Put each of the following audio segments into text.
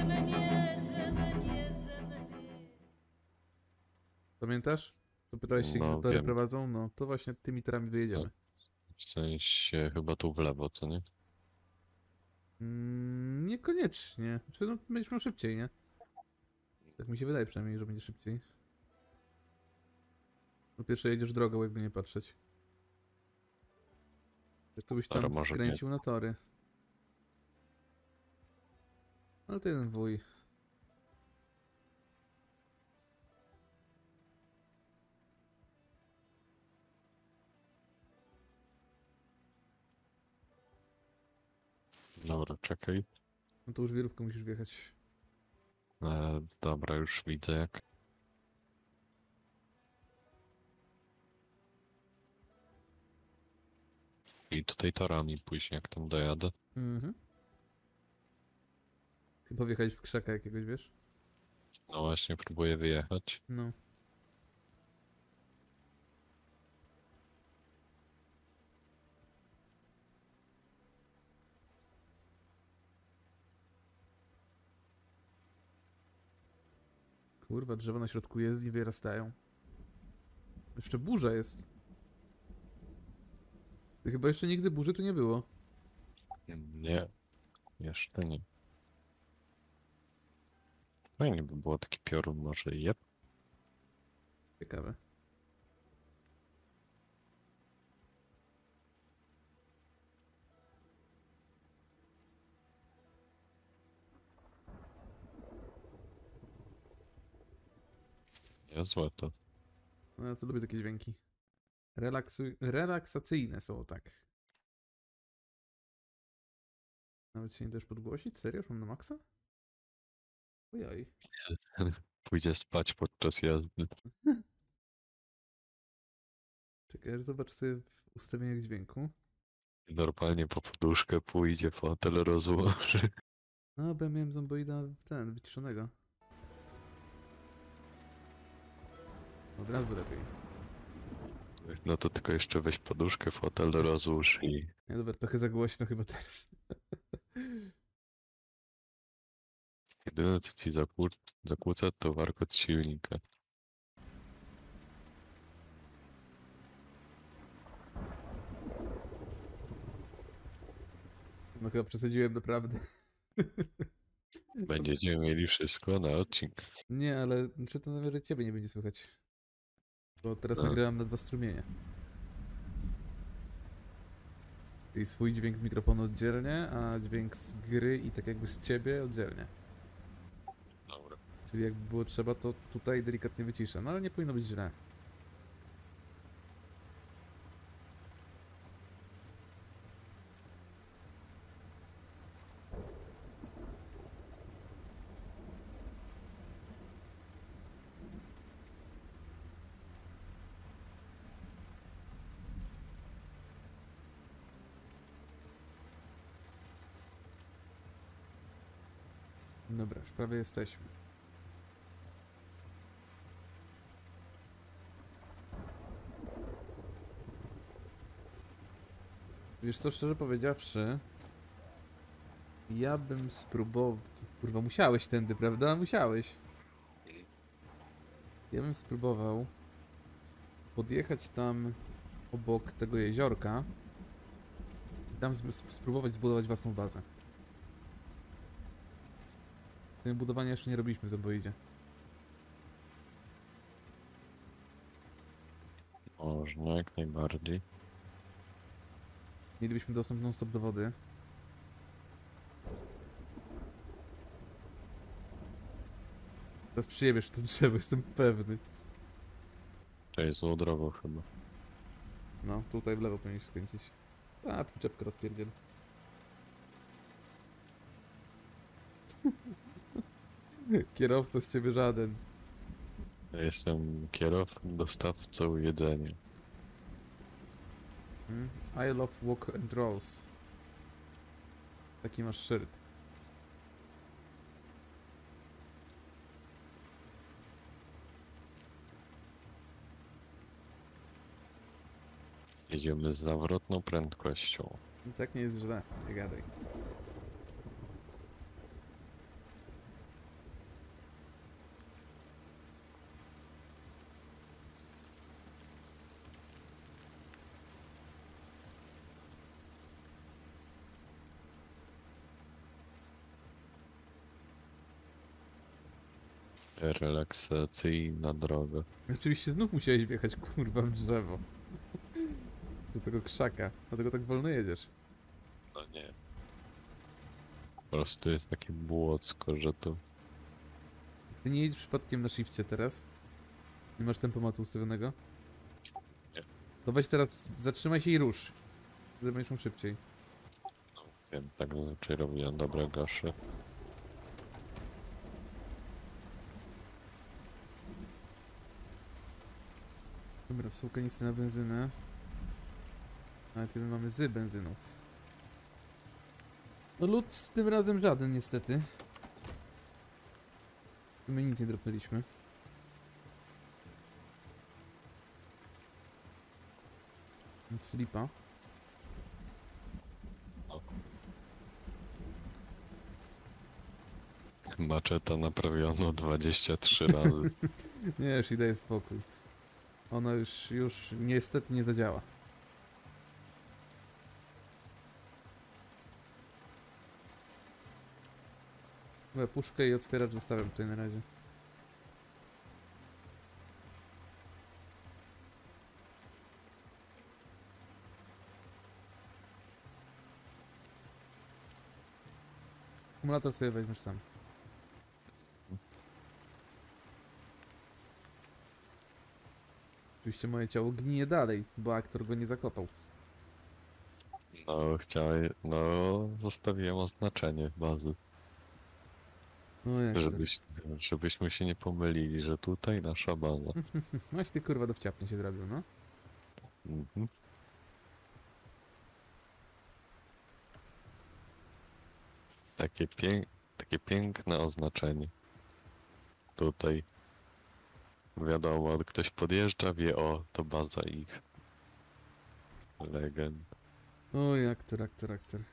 Pamiętasz? To pytałeś się, gdzie No tory wiem, prowadzą? No to właśnie tymi torami no, wyjedziemy. w sensie chyba tu w lewo, co nie? Niekoniecznie. Znaczy, no, będziesz miał szybciej, nie? Tak mi się wydaje przynajmniej, że będzie szybciej. Po pierwsze jedziesz drogą, jakby nie patrzeć. Jak to byś Dobra, tam może nie. skręcił na tory. Ale to jeden wuj. Dobra, czekaj. No to już wierówkę musisz wjechać. Dobra, już widzę jak. I tutaj torami później, jak tam dojadę. Mhm. Chyba wjechałeś w krzaka jakiegoś, wiesz? No właśnie, próbuję wyjechać. No. Kurwa, drzewa na środku jezdni wyrastają. Jeszcze burza jest. Chyba jeszcze nigdy burzy tu nie było. Nie, jeszcze nie. Fajnie by było taki piorun, może jeb. Ciekawe. Niezłe to. No ja to lubię takie dźwięki. Relaksacyjne są, tak. Nawet się nie też podgłosić? Serio? Już mam na maksa? Ojoj. Pójdzie spać podczas jazdy. Czekaj, aż zobaczę sobie w ustawieniach dźwięku. Normalnie po poduszkę pójdzie, fotel rozłoży. No, bo ja miałem zomboida wyciszonego. Od razu lepiej. No to tylko jeszcze weź poduszkę, fotel rozłóż i... Nie, dobra, trochę za głośno chyba teraz. Jedyne co ci zakłóca to warkot silnika. No chyba przesadziłem naprawdę. Będziecie mieli wszystko na odcinku. Nie, ale czy to nawet ciebie nie będzie słychać? Bo teraz No, nagrałem na dwa strumienie. Czyli swój dźwięk z mikrofonu oddzielnie, a dźwięk z gry i tak jakby z ciebie oddzielnie. dobra. Czyli jakby było trzeba, to tutaj delikatnie wyciszę. No ale nie powinno być źle. Dobra, już prawie jesteśmy. Wiesz co, szczerze powiedziawszy, ja bym spróbował... Kurwa, musiałeś tędy, prawda? Musiałeś. Ja bym spróbował podjechać tam obok tego jeziorka i tam spróbować zbudować własną bazę. Tego budowania jeszcze nie robiliśmy w Zomboidzie. Można jak najbardziej. Mielibyśmy dostęp non-stop do wody. Teraz przyjebiesz w to drzewo, jestem pewny. To jest złą drogą chyba. No, tutaj w lewo powinieneś skręcić. A, przyczepkę rozpierdziel. Kierowca z ciebie żaden. Ja jestem kierowcą, dostawcą jedzenia. I love walk and rolls. Taki masz szyld. Jedziemy z zawrotną prędkością. I tak nie jest źle, nie gadaj. Relaksacyjna droga. Oczywiście znów musiałeś wjechać, kurwa, w drzewo. Do tego krzaka. Dlatego tak wolno jedziesz. No nie. Po prostu jest takie błocko, że to... Ty nie jedziesz przypadkiem na shifcie teraz? Nie masz tempomatu ustawionego? Nie. To weź teraz, zatrzymaj się i rusz. Wtedy będziesz mógł szybciej. Wiem, tak raczej robiłem, dobra, gaszę. Dobra, są kanistry na benzynę. Nawet jeden mamy z benzyną. No lód tym razem żaden niestety. My nic nie dropnęliśmy. Nic slipa. Maczeta naprawiono 23 razy. Nie, już i daje spokój. Ona już niestety nie zadziała. Dobra, puszkę i otwieracz zostawiam tutaj na razie. Akumulator sobie weźmiesz sam. Oczywiście moje ciało gnije dalej, bo aktor go nie zakopał. No, chciałem... No, zostawiłem oznaczenie bazy. No jak to? Żebyśmy się nie pomylili, że tutaj nasza baza. Maś ty kurwa dowciapnie się zrobił, no. Mhm. Takie piękne oznaczenie. Tutaj wiadomo, ktoś podjeżdża, wie, o, to baza ich. Legend. O, aktor.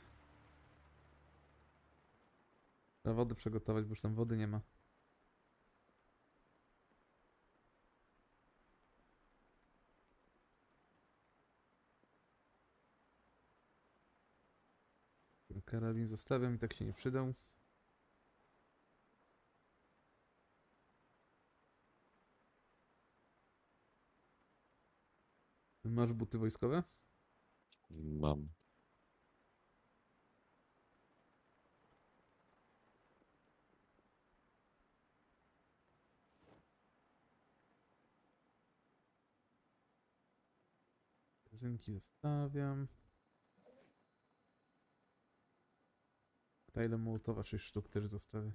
Trzeba wodę przygotować, bo już tam wody nie ma. Karabin zostawiam i tak się nie przydał. Masz buty wojskowe? Mam. Zynki zostawiam. Tajle Mołotowa 6 sztuk też zostawię.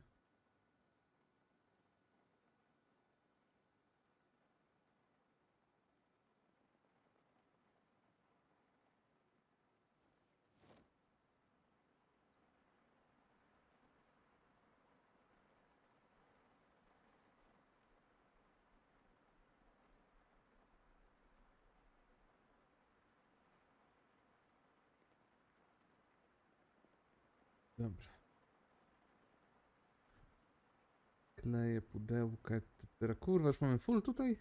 Dobra. Kleję pudełka, etc. Kurwa, już mamy full tutaj?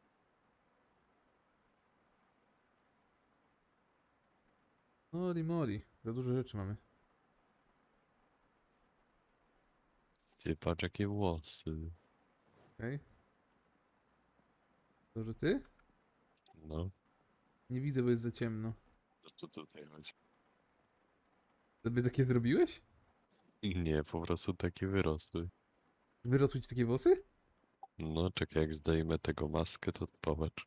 Mori. Za dużo rzeczy mamy. Ty patrz jakie włosy. Okej. To, że ty? No, Nie widzę, bo jest za ciemno. to co tutaj chodzi? Sobie takie zrobiłeś? Nie, po prostu takie wyrosły. Wyrosły ci takie włosy? No, czekaj, jak zdejmę tego maskę, to popatrz.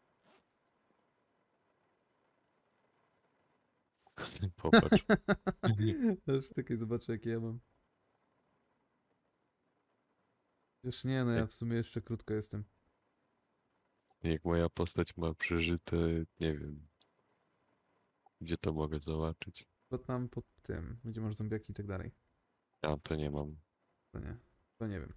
Popatrz. Aż czekaj, zobaczę jakie ja mam. Już nie, no ja w sumie jeszcze krótko jestem. Jak moja postać ma przeżyte, nie wiem, gdzie to mogę zobaczyć. Bo tam pod tym, gdzie masz zombiaki i tak dalej. Ja to nie mam. To nie. To nie wiem.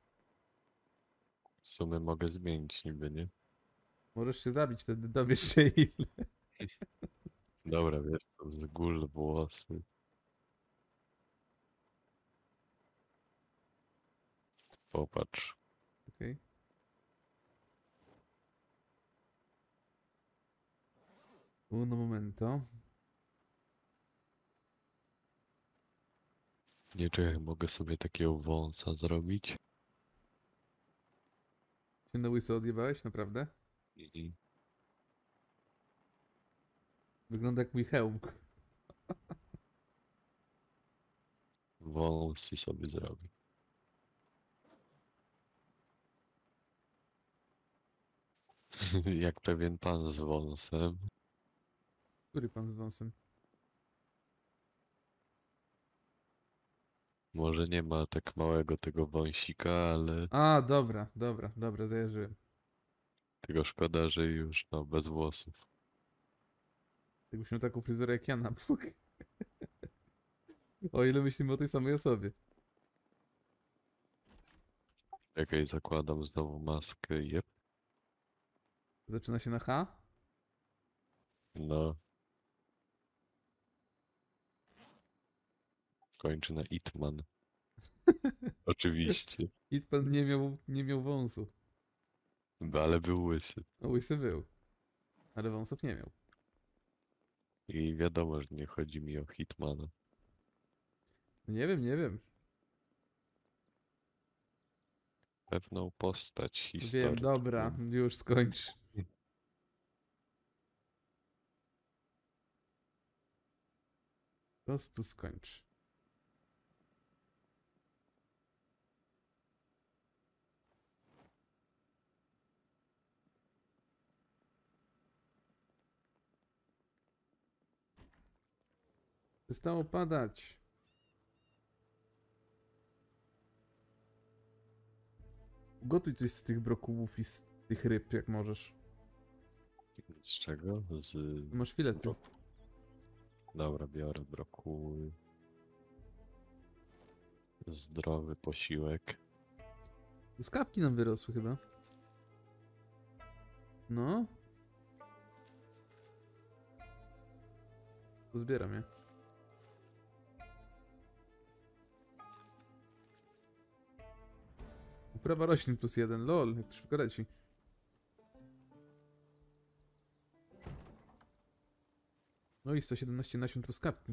W sumie mogę zmienić niby, nie? Możesz się zabić, wtedy dowiesz się ile. Dobra, wiesz, to z gól włosy. Popatrz. Okej. Uno momento. Nie, czekaj, mogę sobie takiego wąsa zrobić. Na łyso odjebałeś, naprawdę? Mhm. Wygląda jak mój hełm. Wąsy sobie zrobi. Jak pewien pan z wąsem. Który pan z wąsem? Może nie ma tak małego tego wąsika, ale A, dobra, dobra, dobra, zajarzyłem. tego szkoda, że już no bez włosów. Jakbyś miał taką fryzurę jak ja na bok. O ile myślimy o tej samej osobie. Czekaj, zakładam znowu maskę. Jep, Zaczyna się na H? no. Kończy na Itman. Oczywiście. I pan nie miał wąsów. Ale był łysy. No łysy był, ale wąsów nie miał. I wiadomo, że nie chodzi mi o Hitmana. Nie wiem, nie wiem. Pewną postać Wiem, dobra, historyczną. już skończ. Po prostu skończ. Przestało padać. Gotuj coś z tych brokułów i z tych ryb, jak możesz. Z czego? Z... Masz filety. Dobra, biorę brokuły. Zdrowy posiłek. Truskawki nam wyrosły chyba. No. To zbieram je. Uprawa roślin +1. Lol, jak to szybko leci. No i 117 nasion truskawki.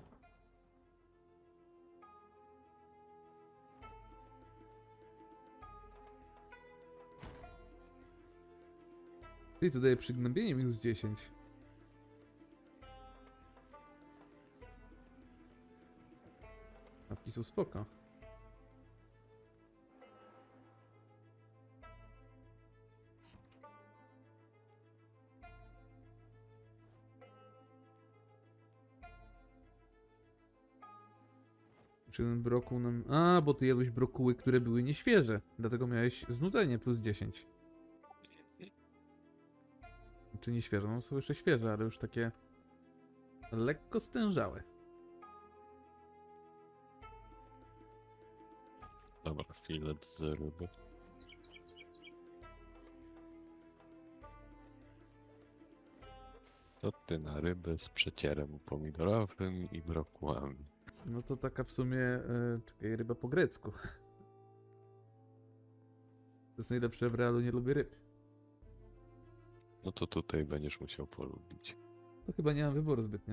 Ty, to daje przygnębienie -10. Apki są spoko. Czy ten brokuł nam... A, bo ty jadłeś brokuły, które były nieświeże. Dlatego miałeś znudzenie +10. Czy nieświeże? No są jeszcze świeże, ale już takie... lekko stężałe. Dobra, filet z ryby. To ty na rybę z przecierem pomidorowym i brokułami. No to taka w sumie... czekaj, ryba po grecku. To jest najlepsze w realu, nie lubię ryb. No to tutaj będziesz musiał polubić. To chyba nie mam wyboru zbytnio.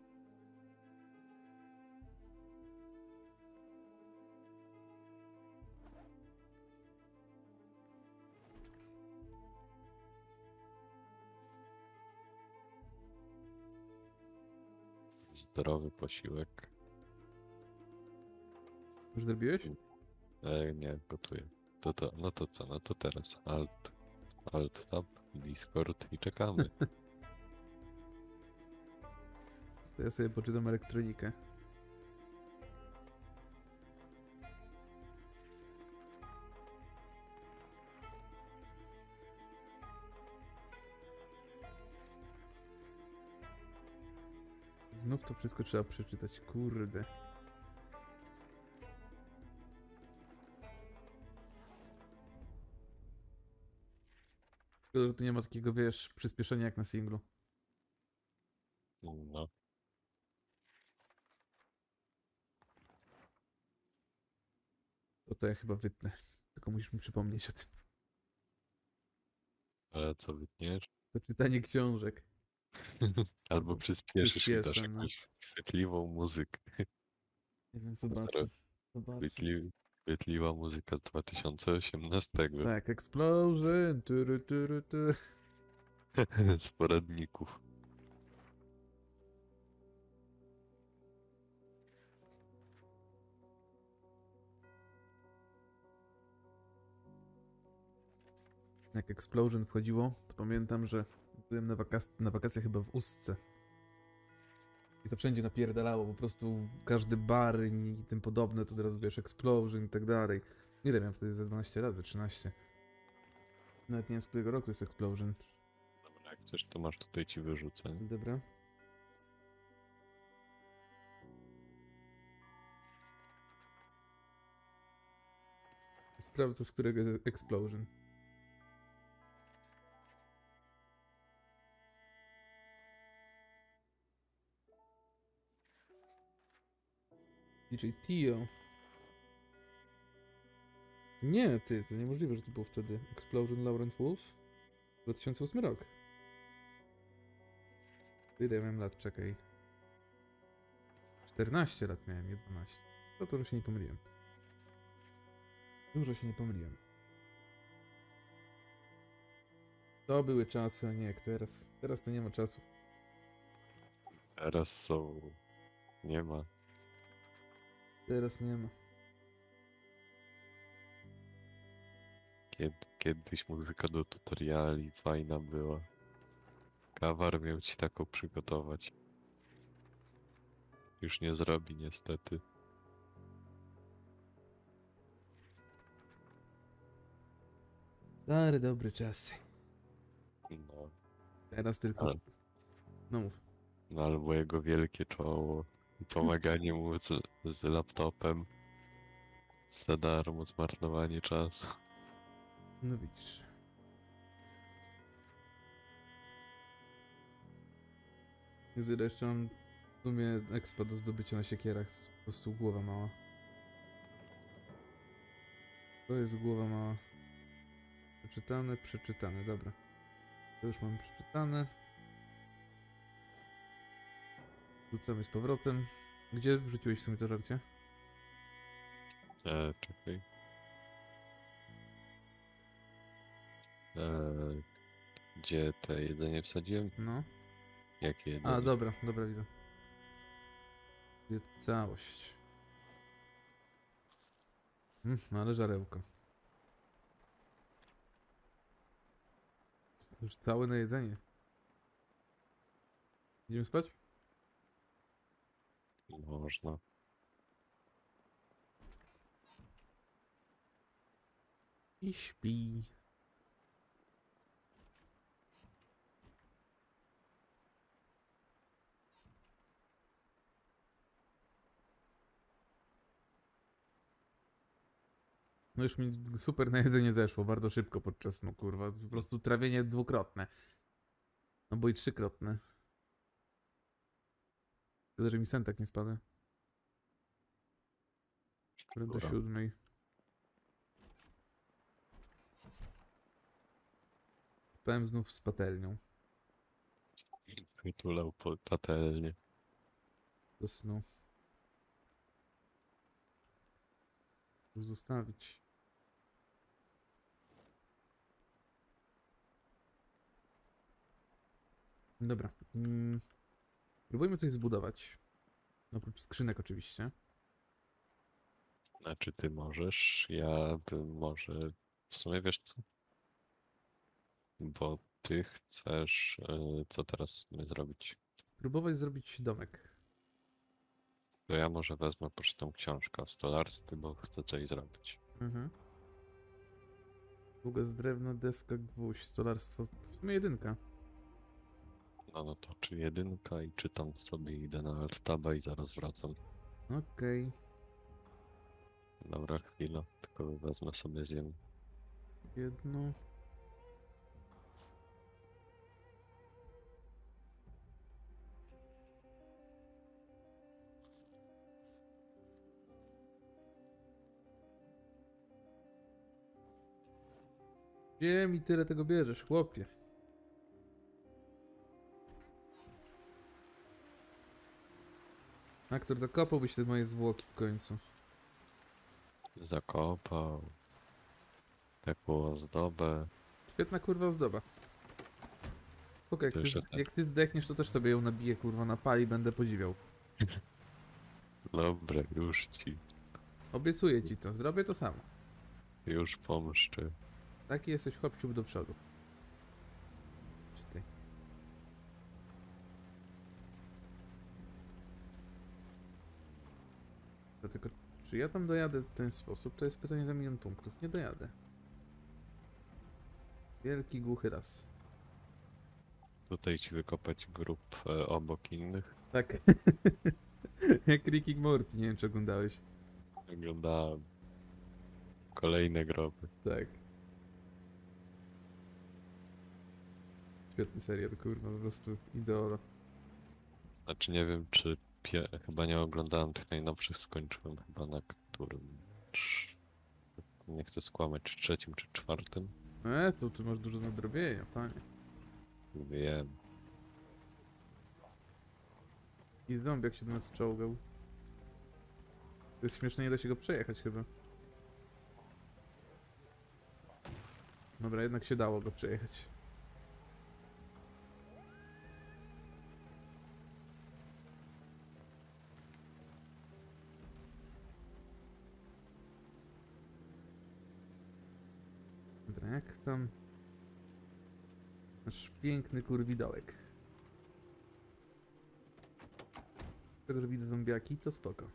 Zdrowy posiłek. Już zrobiłeś? Nie, gotuję. No to co? No to teraz Alt Tab, Discord i czekamy. To ja sobie poczytam elektronikę. Znów to wszystko trzeba przeczytać, kurde. Szkoda, że tu nie ma takiego, wiesz, przyspieszenia jak na singlu. No, To ja chyba wytnę. Tylko musisz mi przypomnieć o tym. ale co wytniesz? To czytanie książek. Albo przyspieszysz i dasz Przyspieszę, no. jakąś chwytliwą muzykę. Nie wiem, zobaczę. Zobaczę. Chwytliwy, Chwytliwa muzyka z 2018 Tak, Explosion, turu, turu, tu. z poradników. Jak Explosion wchodziło, to pamiętam, że byłem na wakacjach chyba w Ustce. I to wszędzie napierdalało, po prostu każdy bar i tym podobne, to teraz wiesz, Explosion i tak dalej. Ile miałem wtedy? Za 12 lat, za 13. Nawet nie wiem, z którego roku jest Explosion. Dobra, jak chcesz, to masz tutaj ci wyrzucę. Dobra. Sprawdzę, z którego jest Explosion. DJ Tio. Nie, ty, to niemożliwe, że to było wtedy. Explosion Laurent Wolf? 2008 rok. Ile ja miałem lat? Czekaj. 14 lat miałem, nie 12. To dużo się nie pomyliłem. Dużo się nie pomyliłem. To były czasy, a nie jak teraz. Teraz to nie ma czasu. Teraz są... Nie ma. Teraz nie ma. Kiedyś muzyka do tutoriali fajna była. Kawar miał ci taką przygotować. Już nie zrobi niestety. Stare, dobre czasy. No, Teraz tylko... ale, No mów. no albo jego wielkie czoło. I pomaganie mu z laptopem. Za darmo, zmarnowanie czasu. No widzisz. Jezu, jeszcze mam w sumie expa do zdobycia na siekierach. To jest po prostu głowa mała. To jest głowa mała. Przeczytane, przeczytane, dobra. To już mam przeczytane. Rzucamy z powrotem. Gdzie wrzuciłeś w sumie to żarcie? Czekaj. Gdzie te jedzenie wsadziłem? No. Jakie jedzenie? A, dobra, dobra, widzę. Jest całość. Ale żarełko. Już całe na jedzenie. Idziemy spać? Można. I śpi. No już mi super na jedzenie zeszło, bardzo szybko podczas snu, kurwa. Po prostu trawienie dwukrotne. No bo i trzykrotne. Szkoda, że mi sen tak nie spada. Do Dobra. 7. Spałem znów z patelnią. Wytulał patelnię. Do snu. Już zostawić. Dobra. Próbujmy coś zbudować. Oprócz skrzynek oczywiście. Znaczy ty możesz, ja bym może... W sumie wiesz co? Bo ty chcesz... co teraz my zrobić? Spróbować zrobić domek. To ja może wezmę pocztą książkę o stolarstwie, bo chcę coś zrobić. Mhm. Długa z drewna, deska, gwóźdź, stolarstwo. W sumie jedynka. No to czy jedynka i czytam sobie, idę na alt-taba i zaraz wracam. Okej. Dobra, chwila, tylko wezmę sobie zjem. Jedno. Gdzie mi tyle tego bierzesz, chłopie? Aktor, zakopałbyś te moje zwłoki w końcu. zakopał. Taką ozdobę. Świetna kurwa ozdoba. Spoko, jak To ty, jeszcze tak. jak ty zdechniesz, to też sobie ją nabiję, kurwa, na pali, będę podziwiał. Dobra, już ci. Obiecuję ci to, zrobię to samo. Już pomszczę. Taki jesteś chłopciuk do przodu. Czy ty? To tylko, czy ja tam dojadę w ten sposób, to jest pytanie za 1 000 000 punktów. Nie dojadę. Wielki, głuchy raz. Tutaj ci wykopać grup obok innych. Tak. Jak Rick and Morty, nie wiem czy oglądałeś. Oglądałem. Kolejne groby. Tak. Świetny serial, kurwa, po prostu ideolo. Znaczy nie wiem czy chyba nie oglądałem tych najnowszych, skończyłem chyba na którym nie chcę skłamać, czy trzecim, czy czwartym. To ty masz dużo nadrobienia, panie. Wiem. I zombie jak się do nas czołgał. To jest śmieszne, nie da się go przejechać chyba. Dobra, jednak się dało go przejechać. Dobra, jak tam... Nasz piękny kurwidołek. Z tego, że widzę zombiaki, to spoko.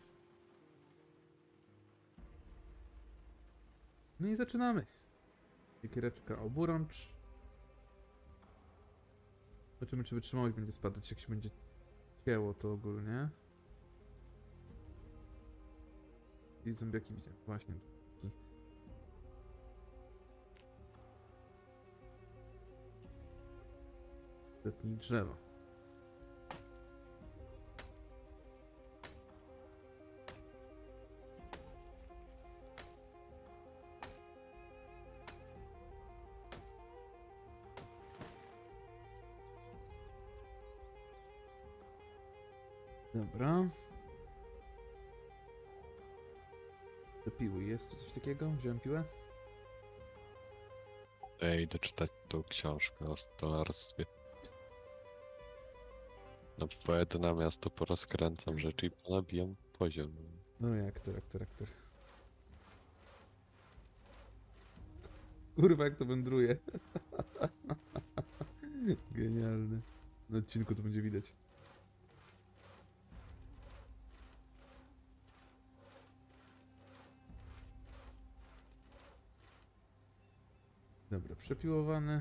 No i zaczynamy. Siekiereczka oburącz. Zobaczymy, czy wytrzymałość będzie spadać, jak się będzie cięło to ogólnie. I zombiaki widzę, właśnie. Zetnij drzewo. Dobra. Do piły jest tu coś takiego? Wziąłem piłę? Ja idę czytać tą książkę o stolarstwie. No pojadę na miasto, porozkręcam rzeczy i ponabijam poziom. No jak to. Kurwa, jak to wędruje. Genialne. Na odcinku to będzie widać. Dobra, przepiłowane.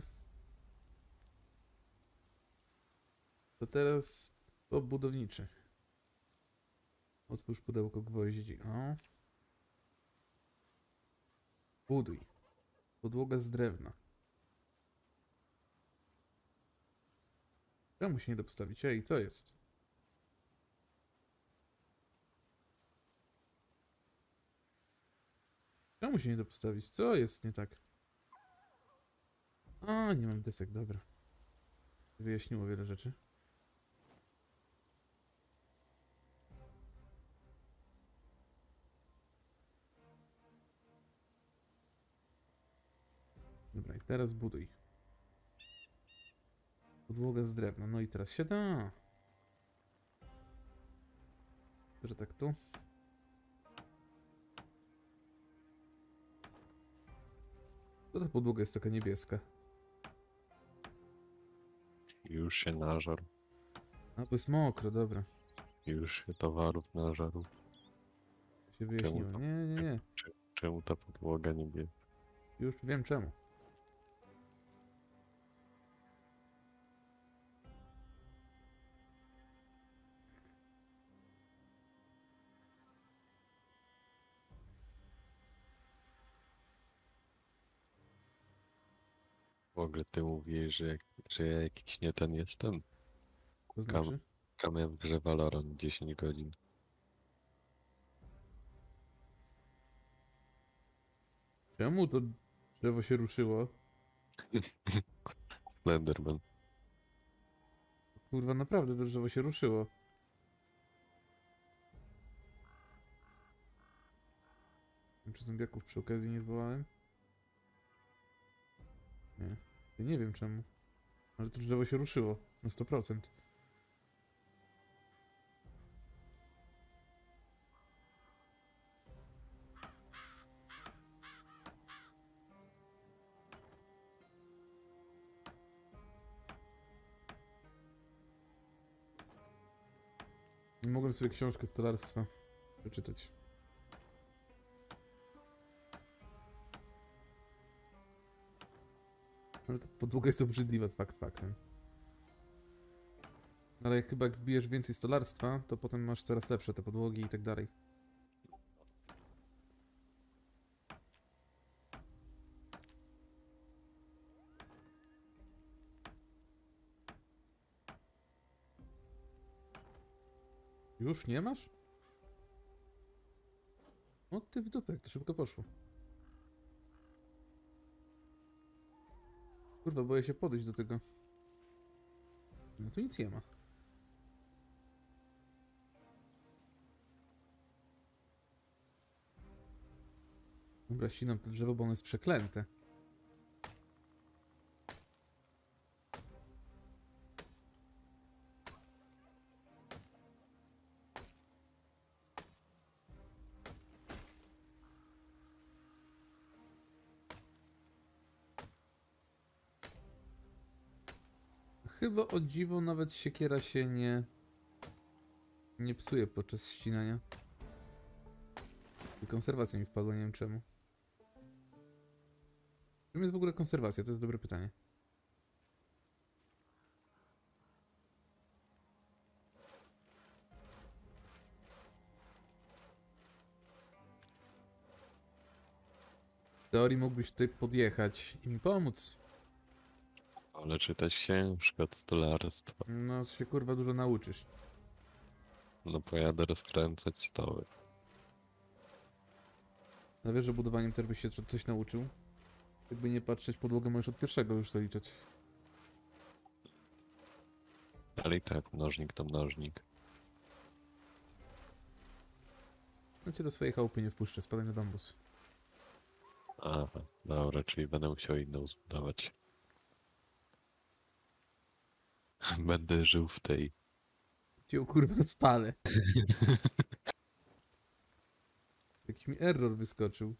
To teraz budowniczy. Otwórz pudełko gwoździ. O. Buduj. Podłoga z drewna. Czemu się nie da postawić? Ej, co jest? Czemu się nie da postawić? Co jest nie tak? A, nie mam desek, dobra. Wyjaśniło wiele rzeczy. Dobra, i teraz buduj. Podłoga z drewna. No i teraz się da. Że tak tu. Co ta podłoga jest taka niebieska? Już się nażarł. A, bo jest mokro, dobra. Już się towarów nażarł. Się wyjaśniło. to? Nie. Czemu ta podłoga nie bie? Już wiem czemu. W ogóle ty mówisz, że ja jakiś nie ten jestem? To znaczy? Kamia w grze Valorant 10 godzin. Czemu to drzewo się ruszyło? Slenderman. Kurwa, naprawdę to drzewo się ruszyło. Czy zombiaków przy okazji nie zwołałem? Nie. Ja nie wiem czemu. Ale to drzewo się ruszyło. Na 100%. Nie mogłem sobie książkę stolarstwa przeczytać. Ale ta podłoga jest obrzydliwa, faktem. Ale chyba jak wbijesz więcej stolarstwa, to potem masz coraz lepsze te podłogi i tak dalej. Już nie masz? O ty w dupę, jak to szybko poszło. Kurwa, boję się podejść do tego. No tu nic nie ma. Dobra, ścinam to drzewo, bo ono jest przeklęte. Chyba o dziwo nawet siekiera się nie psuje podczas ścinania. I konserwacja mi wpadła, nie wiem czemu. Czym jest w ogóle konserwacja? To jest dobre pytanie. W teorii mógłbyś tutaj podjechać i mi pomóc. Ale czytać książkę od stolarstwa. No, się kurwa dużo nauczysz. No pojadę rozkręcać stoły. No wiesz, że budowaniem też byś się coś nauczył? Jakby nie patrzeć, podłogę możesz od pierwszego już zaliczać. Ale i tak mnożnik to mnożnik. No cię do swojej chałupy nie wpuszczę, spadaj na bambus. Aha, dobra, czyli będę musiał inną zbudować. Będę żył w tej. Cię kurwa spalę. Jakiś mi error wyskoczył.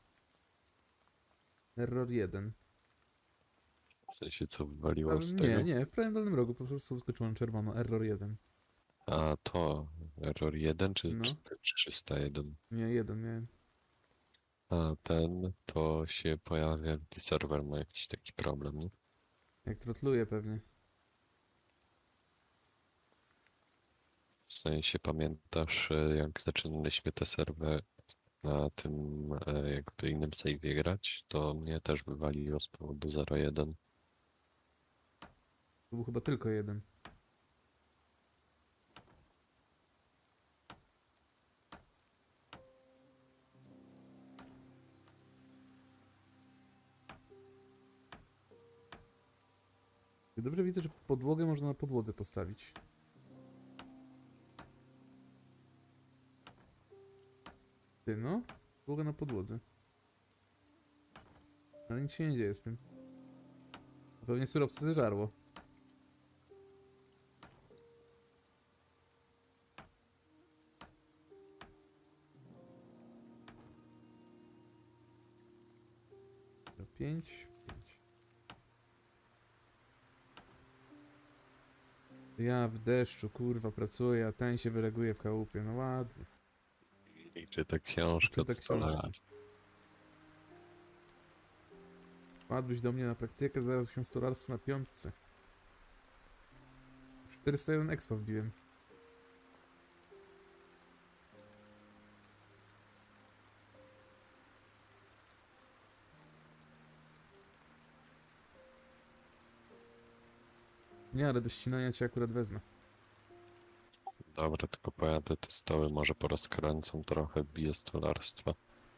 Error 1. W sensie co wywaliło z tego? Nie, w prawym dolnym rogu po prostu wyskoczyło na czerwono. Error 1. A to error 1 czy No. 301? Nie, 1 miałem. A ten to się pojawia, gdy serwer ma jakiś taki problem, nie? Jak trotluje pewnie. W sensie pamiętasz, jak zaczynaliśmy te serwer na tym jakby innym save'ie grać, to mnie też wywaliło z powodu 0.1. To był chyba tylko 1. Dobrze widzę, że podłogę można na podłodze postawić. Ty no, podłogę na podłodze. Ale nic się nie dzieje z tym. Pewnie surowce zeżarło. Do 5. Ja w deszczu, kurwa, pracuję, a ten się wyleguje w chałupie. No ładnie. I czyta książkę od Czyta stolarza. książki. Wpadłeś do mnie na praktykę, zaraz się stolarstwo na 5. 401 expa wbiłem. Nie, ale do ścinania cię akurat wezmę. Dobra, tylko pojadę te stoły, może porozkręcą trochę, bije stolarstwa.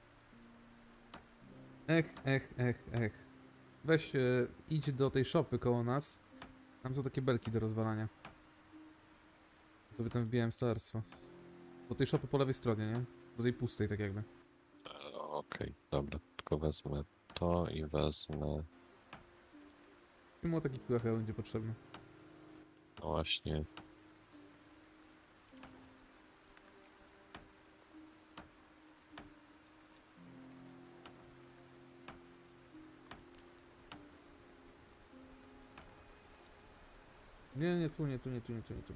Ech. Weź, idź do tej szopy koło nas. Tam są takie belki do rozwalania. Sobie tam wbijałem stolarstwo. Do tej szopy po lewej stronie, nie? Do tej pustej tak jakby. O, Okej, dobra, tylko wezmę to i wezmę I młotek i piła chyba będzie potrzebny. no właśnie. Nie, nie, tu, nie, tu, nie, tu, nie, tu, nie, tu.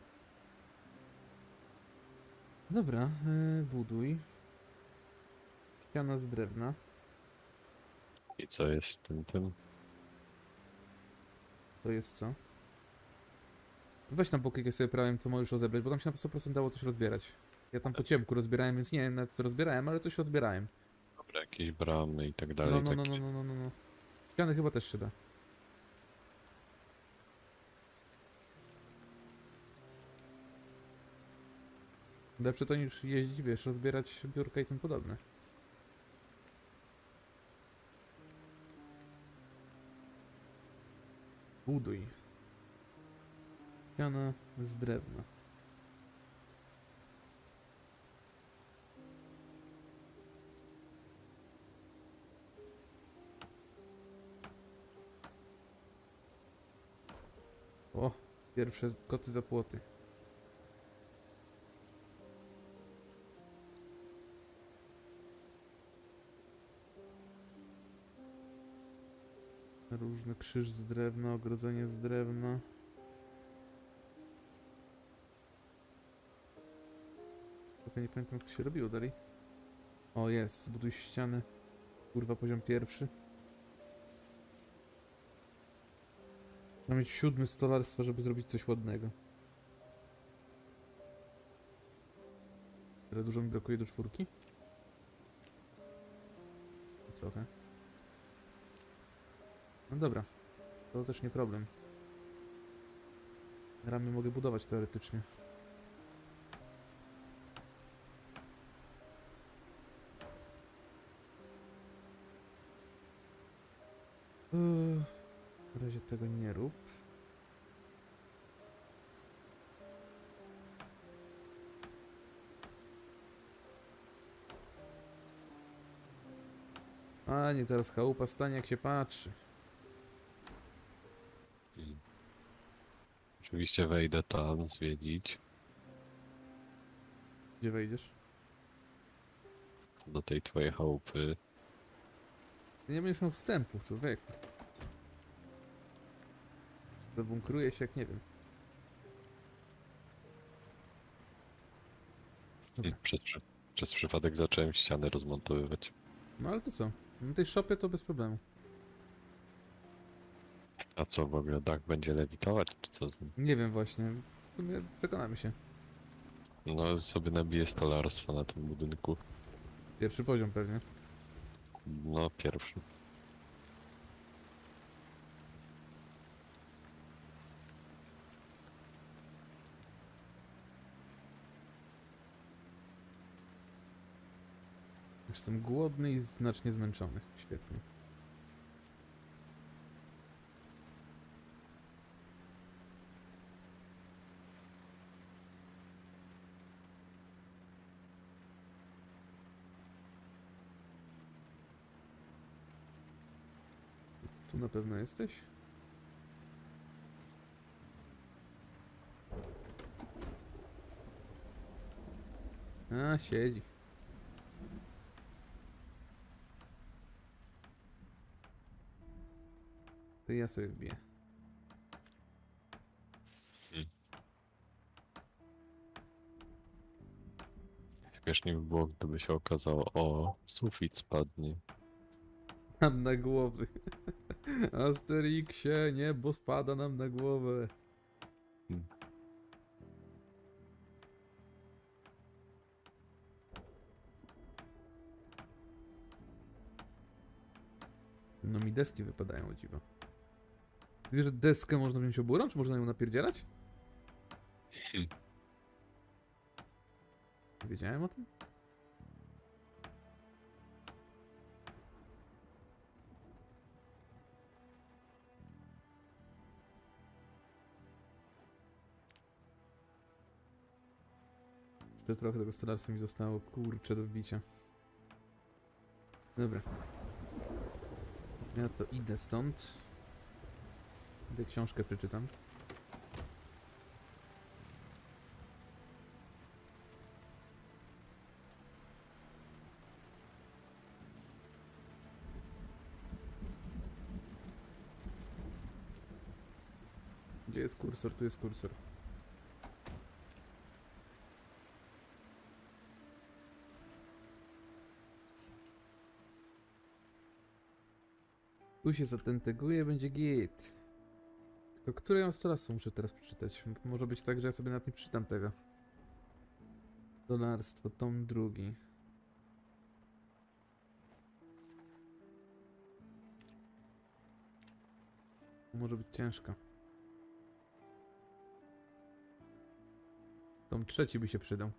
Dobra, buduj. Ściana z drewna. I co jest w tym? To jest co? Weź na boki, jak ja sobie prawem, co możesz rozebrać, bo tam się na 100% dało coś rozbierać. Ja tam po ciemku rozbierałem, więc nie wiem nawet co rozbierałem, ale coś rozbierałem. Dobra, jakieś bramy i tak No, dalej, no, no, takie. no, no, no, no, no. Ściany chyba też się da. Lepsze to niż jeździć, wiesz, rozbierać biurka i tym podobne. Buduj. Ściana z drewna. O, pierwsze koty za płoty. Różny krzyż z drewna, ogrodzenie z drewna. Tylko nie pamiętam jak to się robiło dalej. O, jest, zbuduj ścianę. Kurwa, poziom pierwszy. Trzeba mieć 7 stolarstwa, żeby zrobić coś ładnego. Tyle dużo mi brakuje do 4? Trochę. No dobra, to też nie problem. Ramy mogę budować teoretycznie. Na razie tego nie rób. A nie, zaraz chałupa stanie jak się patrzy. Oczywiście wejdę tam zwiedzić Gdzie wejdziesz? do tej twojej chałupy. Ty nie będziesz miał wstępów, człowieku. Zabunkruję się jak nie wiem. I Dobra. przez przypadek zacząłem ściany rozmontowywać. No ale to co? Na tej shopie to bez problemu. A co w ogóle, dach będzie lewitować, czy co z nim? Nie wiem właśnie. W sumie przekonamy się. No sobie nabiję stolarstwo na tym budynku. Pierwszy poziom pewnie. No pierwszy. Już jestem głodny i znacznie zmęczony. Świetnie. Tu na pewno jesteś? A, siedzi. To ja sobie wbiję. Śmiesznie by było, gdyby się okazało, o, sufit spadnie. Nam na głowy. Asterixie, niebo spada nam na głowę. Hmm. No mi deski wypadają o dziwo. Ty wiesz, że deskę można wziąć oburą, czy można ją napierdzielać? Nie wiedziałem o tym? Jeszcze trochę tego stolarstwa mi zostało, kurczę, do wbicia. Dobra. Ja to idę stąd. Idę książkę przeczytam. Gdzie jest kursor? Tu jest kursor. Tu się zatenteguję, będzie git. Tylko które ją stolarstwo muszę teraz przeczytać? Może być tak, że ja sobie nawet nie przeczytam tego. Stolarstwo, tom drugi. Może być ciężko. Tom trzeci by się przydał.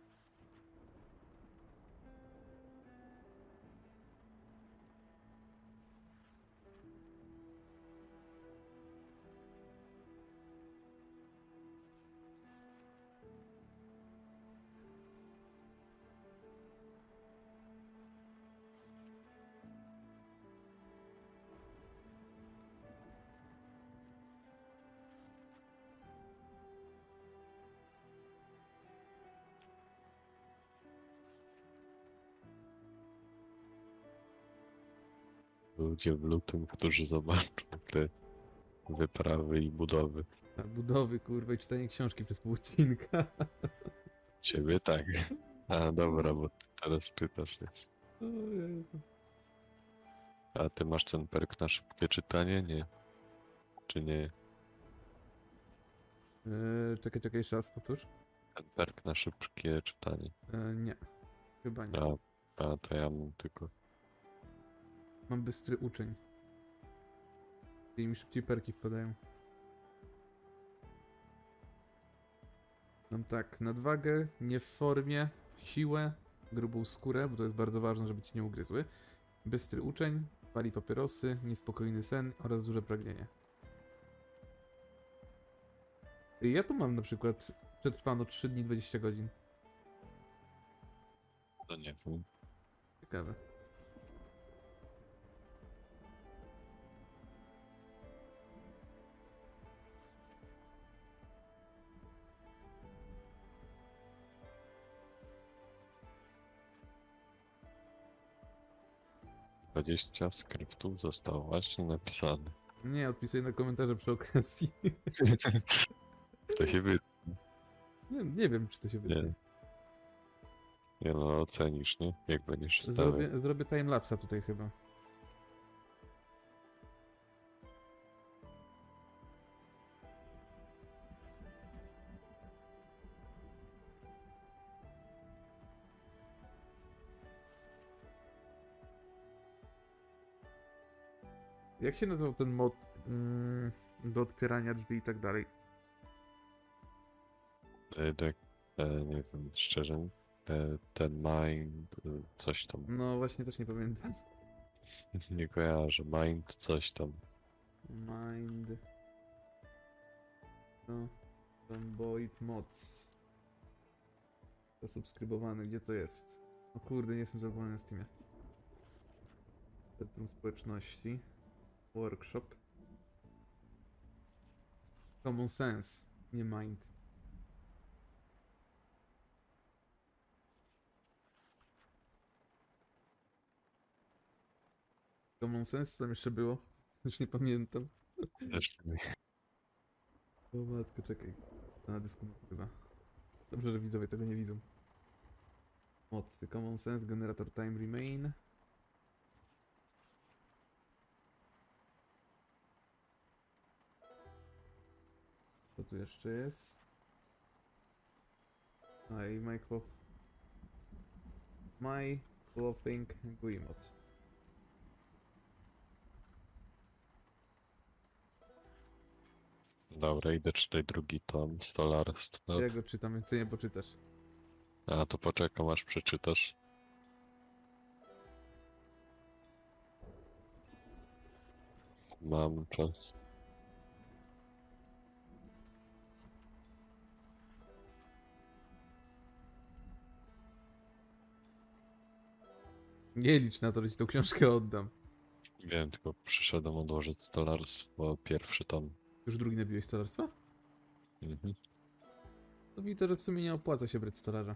Ludzie w lutym, którzy zobaczą te wyprawy i budowy. A budowy, kurwa, i czytanie książki przez pół odcinka. Ciebie tak. A dobra, bo ty teraz pytasz. Nie? O Jezu. A ty masz ten perk na szybkie czytanie? Nie. Czy nie? Czekaj, jeszcze raz powtórz. Ten perk na szybkie czytanie. Nie, chyba nie. A to ja mam tylko. Mam bystry uczeń. I mi szybciej perki wpadają. Mam tak, nadwagę, nie w formie, siłę, grubą skórę, bo to jest bardzo ważne, żeby ci nie ugryzły. Bystry uczeń, pali papierosy, niespokojny sen oraz duże pragnienie. Ja tu mam na przykład przetrwano 3 dni 20 godzin. No nie wiem. Ciekawe. Dwadzieścia skryptów zostało właśnie napisane. Nie, odpisuję na komentarze przy okazji. To się Nie wiem, czy to się wytnie. Nie no, ocenisz, nie? Jak będziesz stawiał. Zrobię timelapsa tutaj chyba. Jak się nazywał ten mod do otwierania drzwi i tak dalej? Tak, nie wiem, szczerze. Ten mind, coś tam. No właśnie, też nie pamiętam. Nie kojarzę. Mind, coś tam. Mind... No... Zomboid Mods. Zasubskrybowany, gdzie to jest? O kurde, nie jestem zalogowany na Steamie. Centrum Społeczności. Workshop. Common Sense, nie Mind. Common Sense tam jeszcze było? Już nie pamiętam. Też nie. O matko, czekaj. Na dysku chyba. Dobrze, że widzowie tego nie widzą. Mocy. Common Sense, Generator Time Remain. Co tu jeszcze jest? A i My Clothing GUI mod. Dobra, idę czytać drugi tom, stolarstwo. Ja go czytam, więc ty nie poczytasz. A to poczekam aż przeczytasz. Mam czas. Nie licz na to, że ci tą książkę oddam. Wiem, tylko przyszedłem odłożyć stolarstwo, pierwszy tom. Już drugi nabiłeś stolarstwa? Mhm. To widzę, że w sumie nie opłaca się brać stolarza.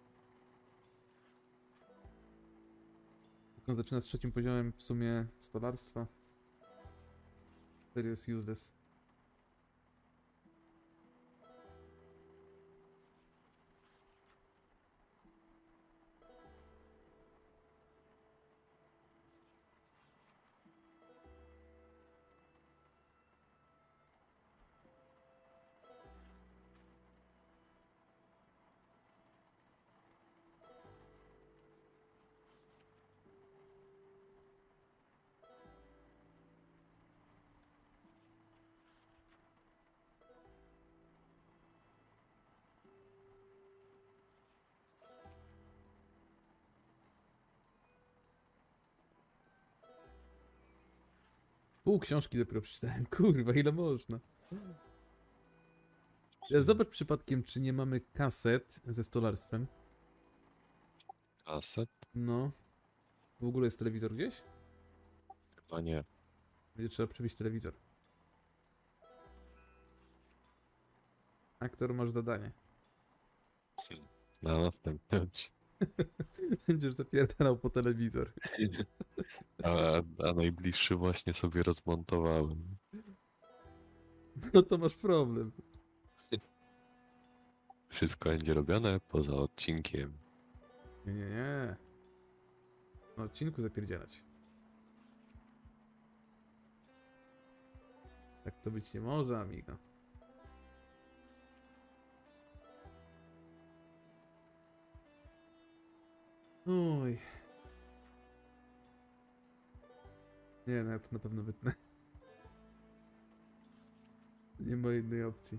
Jak on zaczyna z trzecim poziomem w sumie stolarstwa. Serio jest useless. Pół książki dopiero przeczytałem. Kurwa, ile można? Zobacz przypadkiem, czy nie mamy kaset ze stolarstwem. Kaset? No. W ogóle jest telewizor gdzieś? Chyba nie. Będzie trzeba przybić telewizor. Aktor, masz zadanie. Na następny odcinek. Będziesz zapierdalał po telewizor. A najbliższy właśnie sobie rozmontowałem. No to masz problem. Wszystko będzie robione poza odcinkiem. Nie, nie, nie. Na odcinku zapierdzielać. Tak to być nie może, amigo. Uj. Nie, no ja to na pewno wytnę. Nie ma innej opcji.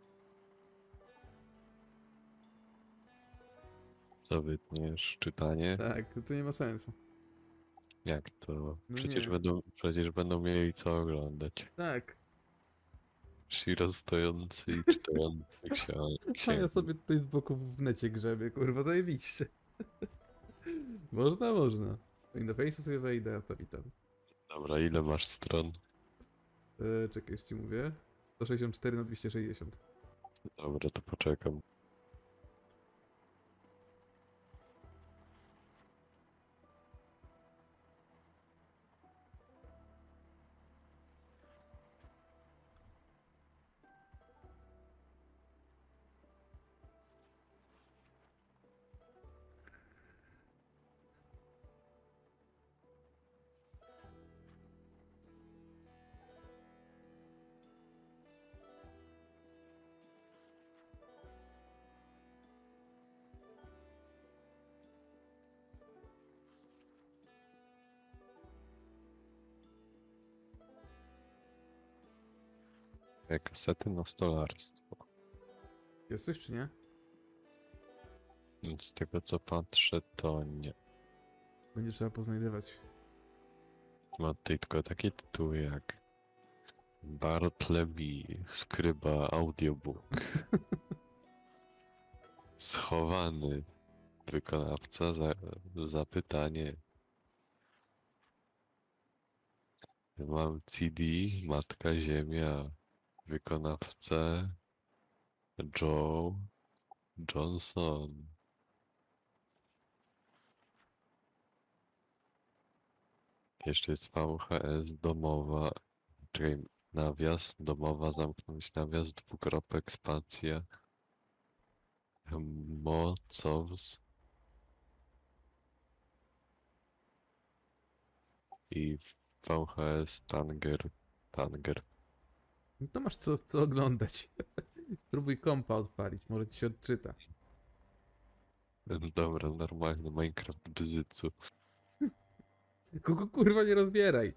Co wytniesz? Czytanie? Tak, to nie ma sensu. Jak to? No Przecież nie. będą mieli co oglądać. Tak. Shiro stojący i czytający A ja księgi. sobie tutaj z boku w necie grzebię, kurwa, zajebiście. Można, można. Na Face'a sobie wejdę, a to witam. Dobra, ile masz stron? Czekaj, już ci mówię. 164 na 260. Dobra, to poczekam. Kasety na stolarstwo. Jesteś czy nie? Więc z tego co patrzę, to nie. Będzie trzeba poznajdywać. Ma tutaj tylko takie tytuły jak Bartleby, skryba, audiobook. Schowany wykonawca, zapytanie. Mam CD, Matka Ziemia, wykonawcę Joe Johnson. Jeszcze jest VHS domowa, czekaj, nawias, domowa, zamknąć nawias, dwukropek, spacja, Mocows i VHS Tanger. No to masz co oglądać. Spróbuj kompa odpalić, może ci się odczyta. Dobra, normalny Minecraft bzycu. Kogo kurwa nie rozbieraj.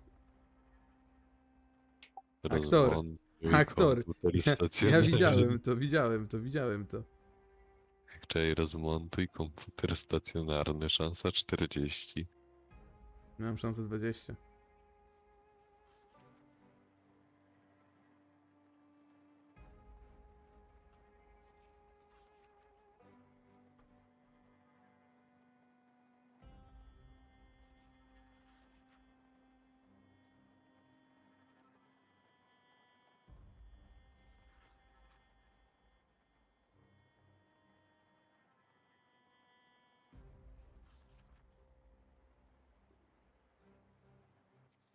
Aktor. Rozmontuj Aktor. komputer Ja stacjonarny. widziałem to. Czekaj, rozmontuj komputer stacjonarny, szansa 40. Miałem szansę 20.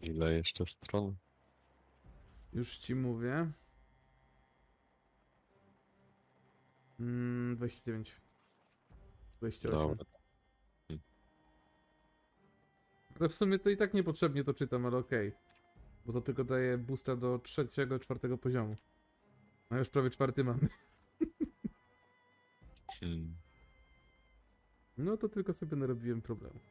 Ile jeszcze stron? Już ci mówię. 29. 28. Dobra. Ale w sumie to i tak niepotrzebnie to czytam, ale okej. Bo to tylko daje boosta do 3., 4. poziomu. A już prawie 4 mamy. Hmm. No to tylko sobie narobiłem problemu.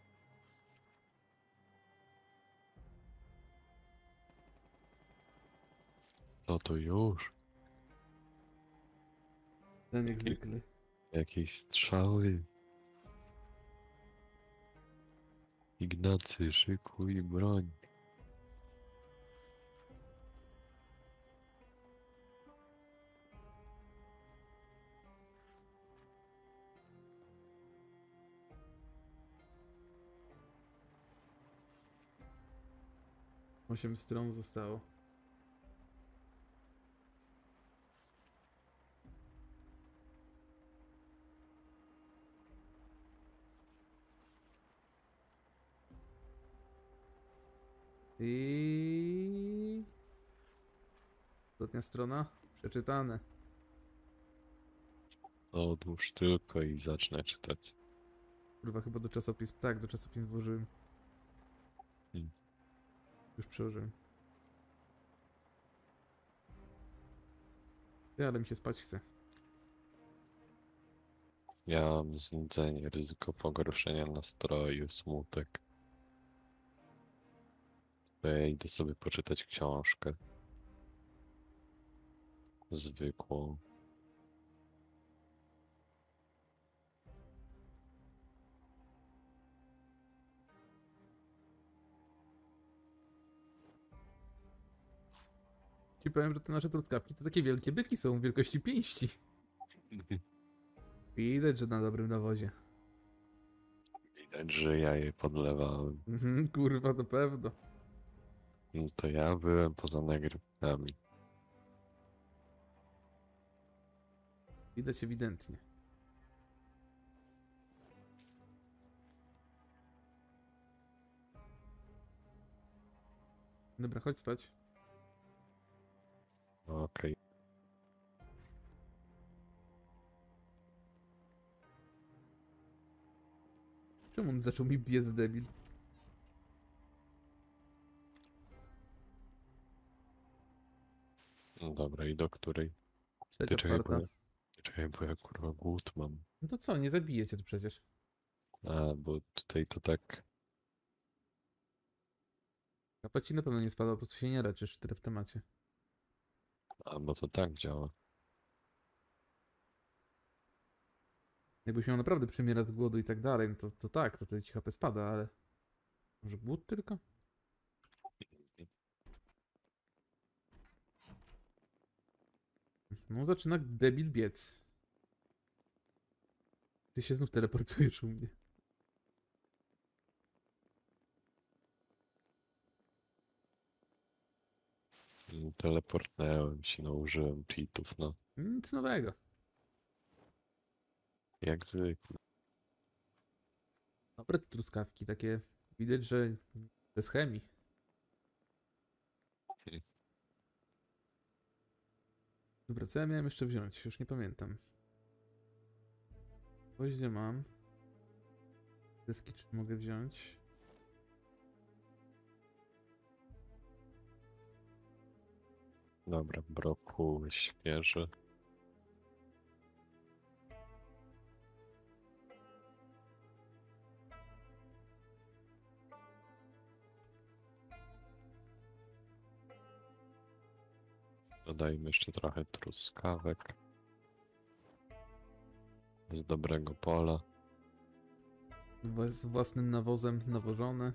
Co to już? Ten jak zwykle. Jakieś strzały? Ignacy, szykuj broń. Osiem stron zostało. I ostatnia strona. Przeczytane. Odłóż tylko i zacznę czytać. Kurwa, chyba do czasopism. Tak, do czasopism włożyłem. Hmm. Już przełożyłem. Ale mi się spać chce. Ja mam znudzenie, ryzyko pogorszenia nastroju, smutek. To ja idę sobie poczytać książkę. Zwykłą. Ci powiem, że te nasze truskawki to takie wielkie byki są wielkości pięści. Widać, że na dobrym nawozie. Widać, że ja je podlewałem. Kurwa, to pewno. No to ja byłem poza nagrywkami. Widać ewidentnie. Dobra, chodź spać. Okej. Czemu on zaczął mi biec, debil? No dobra, i do której? Trzecia, czwarta. Czekaj, bo ja kurwa głód mam. No to co, nie zabijecie to przecież. A, bo tutaj to tak... Kapać ci na pewno nie spada, po prostu się nie leczysz, tyle w temacie. A, bo to tak działa. Jakbyś miał naprawdę przymierać z głodu i tak dalej, no to tak, to wtedy ci HP spada, ale... Może głód tylko? No zaczyna debil biec. Ty się znów teleportujesz u mnie. Teleportnąłem się, no użyłem cheatów, no. Nic nowego. Jak zwykle. Dobre te truskawki, takie... Widać, że bez chemii. Dobra, co ja miałem jeszcze wziąć? Już nie pamiętam. Gwoździe mam. Deski czy mogę wziąć? Dobra, brokuł świeży. Dodajmy jeszcze trochę truskawek. Z dobrego pola. Z własnym nawozem nawożone.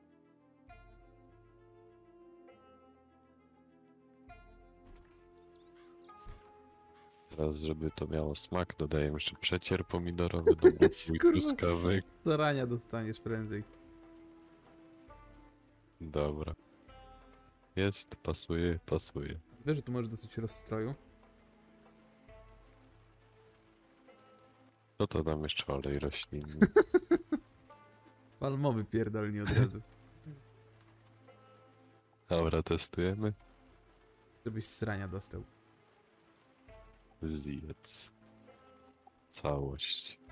Teraz, żeby to miało smak, dodajemy jeszcze przecier pomidorowy do brokułu i Kurwa, truskawek. Zarania dostaniesz prędzej. Dobra. Jest, pasuje, pasuje. Wiesz, że tu możesz dosyć rozstroju. Co to tam jeszcze olej roślinny? Palmowy pierdolnie od razu. Dobra, testujemy. Żebyś srania dostał. Zjedz. Całość.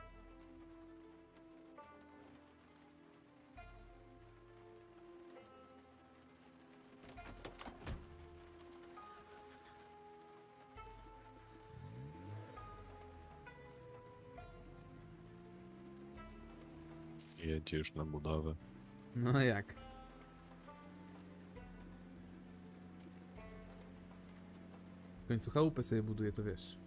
Jedziesz na budowę. No jak? W końcu chałupę sobie buduje, to wiesz.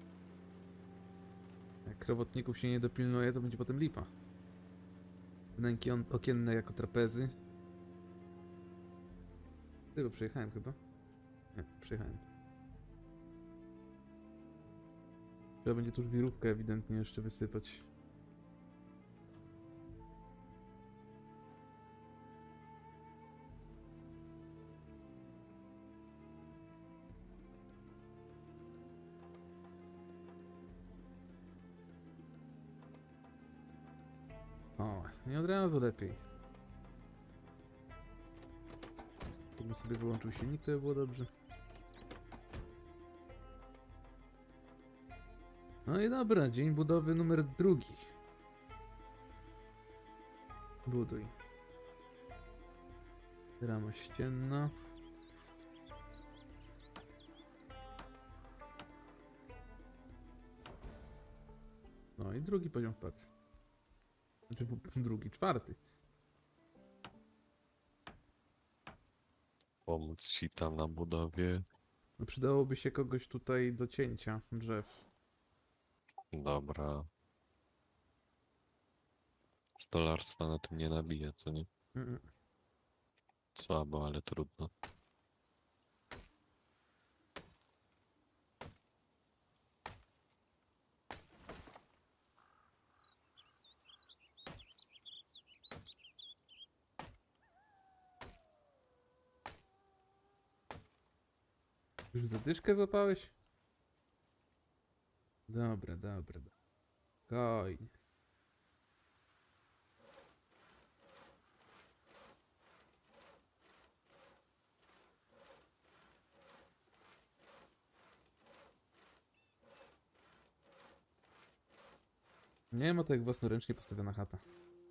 Jak robotników się nie dopilnuje, to będzie potem lipa. Wnęki okienne jako trapezy. Tylko przejechałem chyba. Nie, przejechałem. Trzeba będzie tu żwirówkę ewidentnie jeszcze wysypać. O, nie od razu lepiej. Gdybym sobie wyłączył silnik, to by było dobrze. No i dobra, dzień budowy numer 2. Buduj. Rama ścienna. No i drugi poziom wpadł. Znaczy drugi, czwarty. Pomóc ci tam na budowie. No przydałoby się kogoś tutaj do cięcia drzew. Dobra. Stolarstwa na tym nie nabija, co nie? Mm. Słabo, ale trudno. Już zadyszkę złapałeś? Dobra, dobra. Spokojnie. Nie ma to jak własnoręcznie postawiona chata.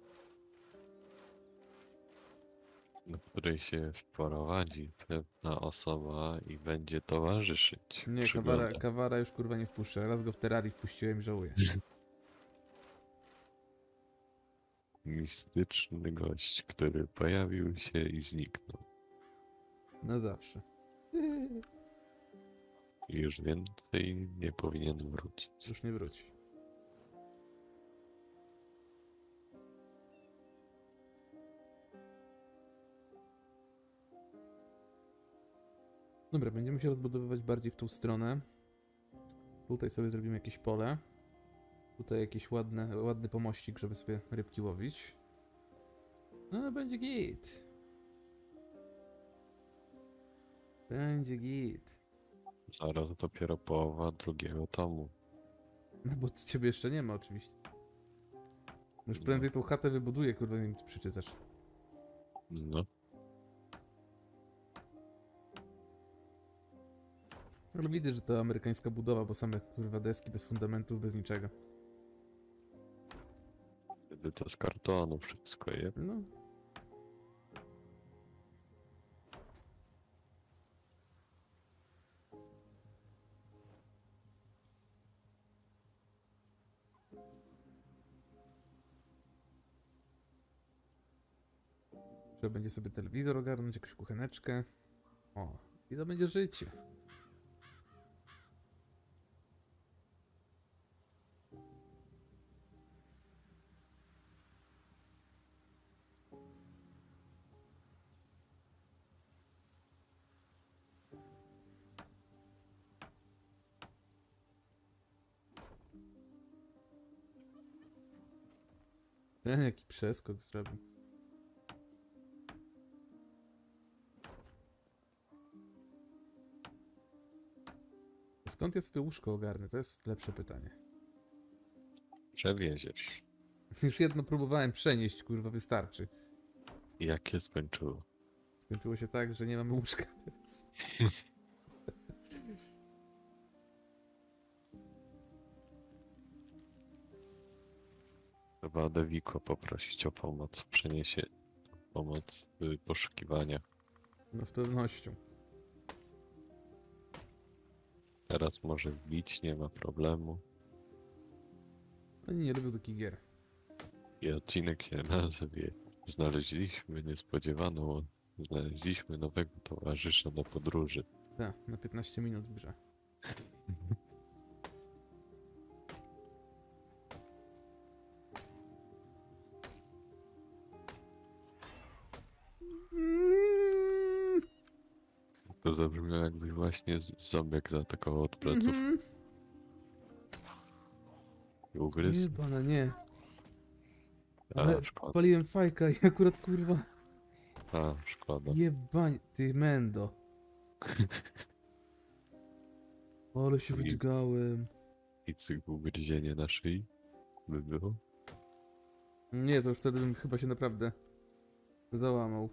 Do której się wprowadzi pewna osoba i będzie towarzyszyć. Nie, Przygoda. kawara już kurwa nie wpuszczę. Raz go w Terrarii wpuściłem i żałuję. Mistyczny gość, który pojawił się i zniknął. Na zawsze. I już więcej nie powinien wrócić. Już nie wróci. Dobra, będziemy się rozbudowywać bardziej w tą stronę. Tutaj sobie zrobimy jakieś pole. Tutaj jakiś ładny pomościk, żeby sobie rybki łowić. No, będzie git. Będzie git. Zaraz dopiero połowa drugiego tomu. No bo ciebie jeszcze nie ma oczywiście. Już prędzej tą chatę wybuduję, kurwa, nie wiem, co przeczytasz. No, Ale widzę, że to amerykańska budowa, bo same kurwa deski bez fundamentów, bez niczego. wtedy to z kartonu wszystko je. No. Trzeba będzie sobie telewizor ogarnąć, jakąś kucheneczkę. O, i to będzie życie. Ten jaki przeskok zrobił. Skąd ja sobie łóżko ogarnę? To jest lepsze pytanie. Przewieziesz. Już jedno próbowałem przenieść, kurwa, wystarczy. Jakie skończyło? Skończyło się tak, że nie mamy łóżka teraz. Trzeba Deviko poprosić o pomoc. Przeniesie pomoc w poszukiwaniach. No z pewnością. Teraz może wbić, nie ma problemu. Oni nie lubią takich gier. I odcinek się nazwie Znaleźliśmy nowego towarzysza do podróży. Tak, na 15 minut w grze. To zabrzmiało jakbyś właśnie zombiak zaatakował od pleców i ugryzł. Jebana, nie. A, Ale szkoda. paliłem fajka i akurat kurwa... A, szkoda. Jebań, ty mendo. Ale się I- wydźgałem. I cyk ugryzienie na szyi by było. Nie, to już wtedy bym chyba się naprawdę załamał.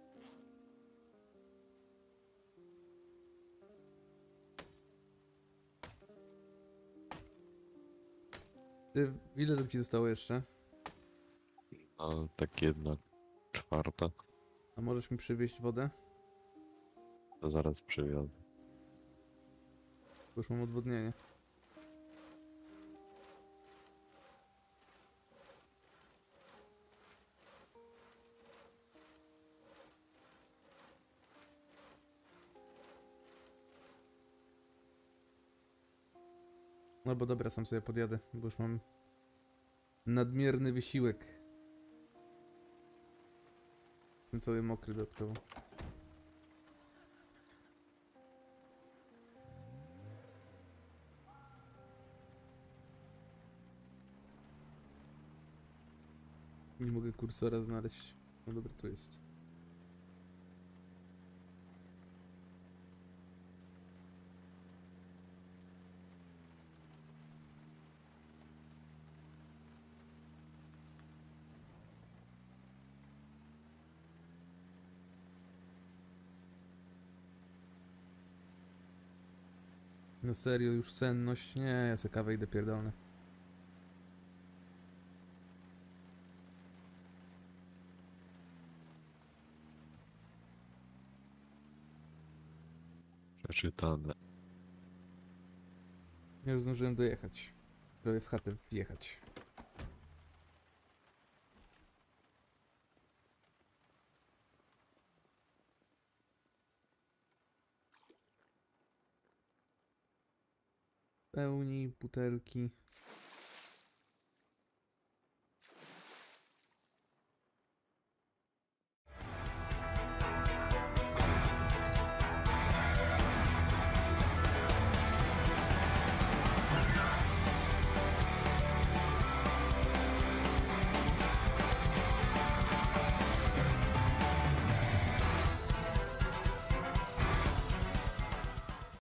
Ty, ile tam ci zostało jeszcze? A tak 1/4 A możesz mi przywieźć wodę? to zaraz przywiozę. Bo już mam odwodnienie. No bo dobra, sam sobie podjadę, bo już mam nadmierny wysiłek. Jestem cały mokry dodatkowo. Nie mogę kursora znaleźć. No dobra, tu jest. No serio, już senność? Nie, ja sobie kawę idę pierdolę. Przeczytane. Ja już zdążyłem dojechać. Prawie w chatę wjechać. Pełni butelki.